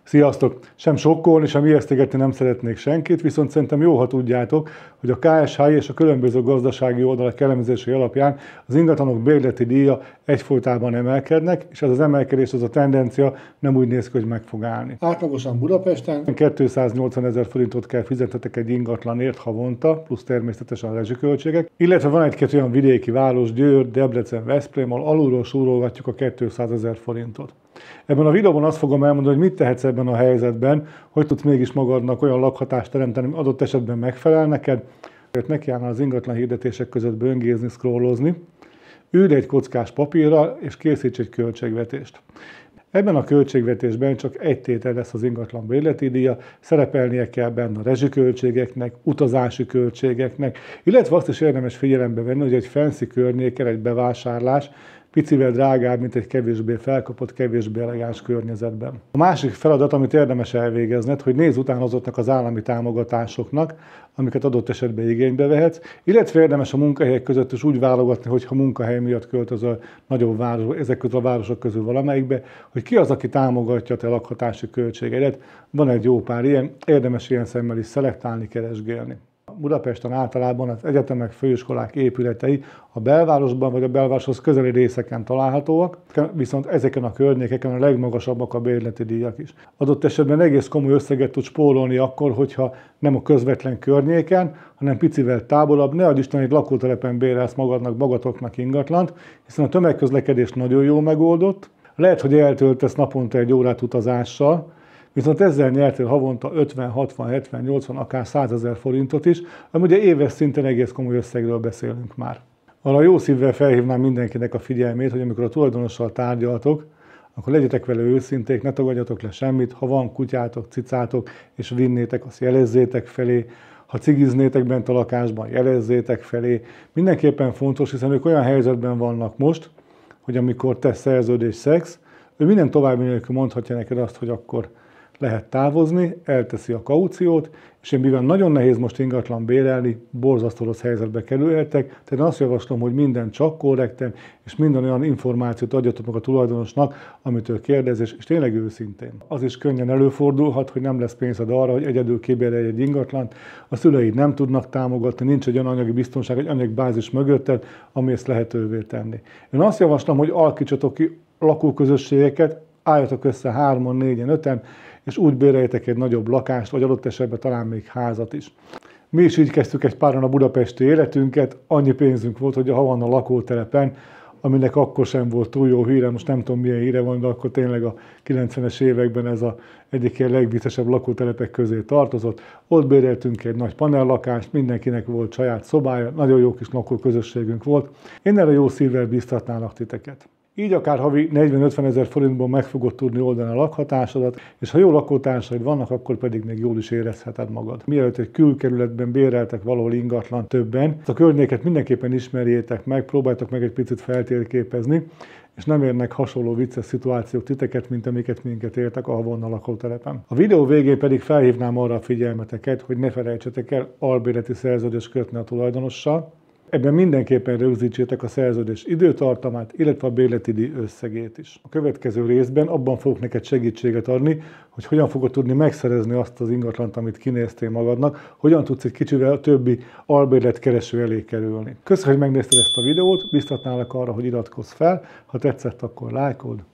Sziasztok! Sem sokkolni, sem ijesztegetni nem szeretnék senkit, viszont szerintem jó, ha tudjátok, hogy a KSH és a különböző gazdasági oldalak elemzései alapján az ingatlanok bérleti díja egyfolytában emelkednek, és ez az emelkedés, az a tendencia nem úgy néz ki, hogy meg fog állni. Átlagosan Budapesten 280 000 forintot kell fizetnetek egy ingatlanért havonta, plusz természetesen a rezsiköltségek, illetve van egy-két olyan vidéki város, Győr, Debrecen, Veszprém, ahol alulról súrolgatjuk a 200 000 forintot. Ebben a videóban azt fogom elmondani, hogy mit tehetsz ebben a helyzetben, hogy tudsz mégis magadnak olyan lakhatást teremteni, ami adott esetben megfelel neked, hogy nekiállnál az ingatlan hirdetések között böngézni, scrollozni, ülj egy kockás papírral és készíts egy költségvetést. Ebben a költségvetésben csak egy tétel lesz az ingatlan bérleti díja, szerepelnie kell benne a rezsiköltségeknek, utazási költségeknek, illetve azt is érdemes figyelembe venni, hogy egy fancy környéken egy bevásárlás picivel drágább, mint egy kevésbé felkapott, kevésbé elegáns környezetben. A másik feladat, amit érdemes elvégezned, hogy nézz utána azoknak az állami támogatásoknak, amiket adott esetben igénybe vehetsz, illetve érdemes a munkahelyek között is úgy válogatni, hogyha munkahely miatt költözöl nagyobb városba, ezek közül a városok közül valamelyikbe, hogy ki az, aki támogatja a te lakhatási költségeidet. Van egy jó pár ilyen, érdemes ilyen szemmel is szelektálni, keresgélni. Budapesten általában az egyetemek, főiskolák épületei a belvárosban vagy a belvároshoz közeli részeken találhatóak, viszont ezeken a környékeken a legmagasabbak a bérleti díjak is. Adott esetben egész komoly összeget tud spórolni akkor, hogyha nem a közvetlen környéken, hanem picivel távolabb, ne adj Isten, egy lakótelepen bérelsz magatoknak ingatlant, hiszen a tömegközlekedés nagyon jól megoldott. Lehet, hogy eltöltesz naponta egy órát utazással, viszont ezzel nyertél havonta 50, 60, 70, 80, akár 100 000 forintot is, ami ugye éves szinten egész komoly összegről beszélünk már. Arra jó szívvel felhívnám mindenkinek a figyelmét, hogy amikor a tulajdonossal tárgyaltok, akkor legyetek vele őszinték, ne tagadjatok le semmit, ha van kutyátok, cicátok, és vinnétek, azt jelezzétek felé, ha cigiznétek bent a lakásban, jelezzétek felé. Mindenképpen fontos, hiszen ők olyan helyzetben vannak most, hogy amikor te szerződés szex, ő minden további nélkül mondhatja neked azt, hogy akkor lehet távozni, elteszi a kauciót, és én mivel nagyon nehéz most ingatlan bérelni, borzasztó rossz helyzetbe kerülhetek, tehát azt javaslom, hogy minden csak korrekten, és minden olyan információt adjatok meg a tulajdonosnak, amitől kérdez, és tényleg őszintén. Az is könnyen előfordulhat, hogy nem lesz pénzed arra, hogy egyedül kibérelj egy ingatlant, a szüleid nem tudnak támogatni, nincs egy olyan anyagi biztonság, egy anyagi bázis mögötted, ami ezt lehetővé tenni. Én azt javaslom, hogy alakítsatok ki lakóközösségeket, álljatok össze 3-an, 4-en, 5-en, és úgy béreljetek egy nagyobb lakást, vagy adott esetben talán még házat is. Mi is így kezdtük egy páran a budapesti életünket, annyi pénzünk volt, hogy ha van a lakótelepen, aminek akkor sem volt túl jó híre, most nem tudom milyen híre van, de akkor tényleg a 90-es években ez az egyik ilyen legviccesebb lakótelepek közé tartozott. Ott béreltünk egy nagy panellakást, mindenkinek volt saját szobája, nagyon jó kis lakóközösségünk volt. Én erre jó szívvel biztatnálak titeket. Így akár havi 40-50 000 forintból meg fogod tudni oldani a lakhatásodat, és ha jó lakótársaid vannak, akkor pedig még jól is érezheted magad. Mielőtt egy külkerületben béreltek valahol ingatlan többen, a környéket mindenképpen ismerjétek meg, próbáltok meg egy picit feltérképezni, és nem érnek hasonló vicces szituációk titeket, mint amiket minket értek a havonna lakótelepen. A videó végén pedig felhívnám arra a figyelmeteket, hogy ne felejtsetek el albérleti szerződést kötni a tulajdonossal. Ebben mindenképpen rögzítsétek a szerződés időtartamát, illetve a bérleti díj összegét is. A következő részben abban fogok neked segítséget adni, hogy hogyan fogod tudni megszerezni azt az ingatlant, amit kinéztél magadnak, hogyan tudsz egy kicsivel a többi albérletkereső elé kerülni. Köszönöm, hogy megnézted ezt a videót, biztatnálak arra, hogy iratkozz fel, ha tetszett, akkor lájkold,